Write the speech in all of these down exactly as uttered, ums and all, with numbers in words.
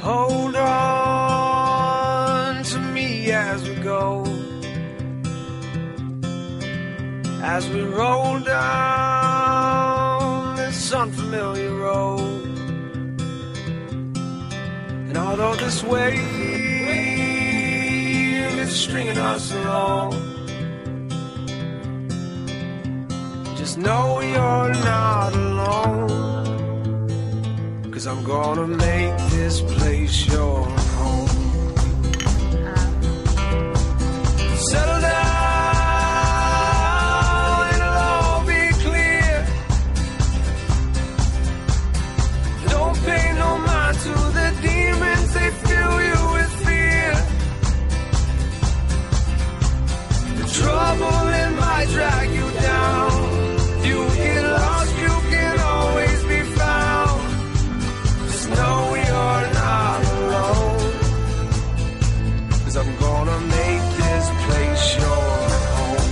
hold on to me as we go, as we roll down this unfamiliar road. And although this wave is stringing us along, just know you're not alone, 'cause I'm gonna make this place your home. Settle down, it'll all be clear. Don't pay no mind to the demons, they fill you with fear. The trouble, it might drag you down. You get lost, you can always be found. Just know you're not alone, 'cause I'm gonna make this place your home.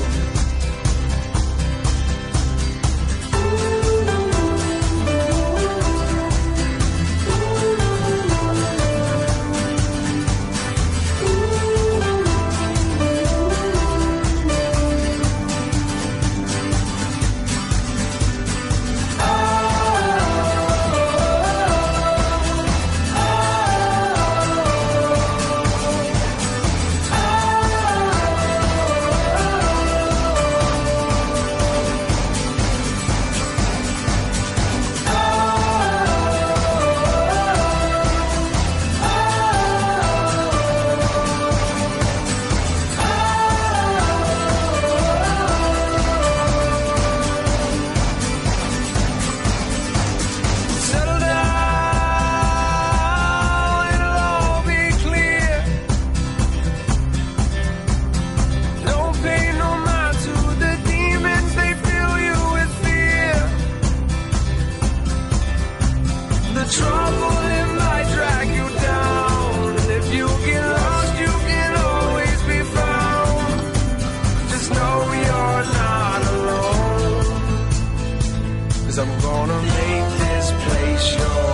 The trouble, it might drag you down, and if you get lost, you can always be found. Just know you're not alone, 'cause I'm gonna make this place yours.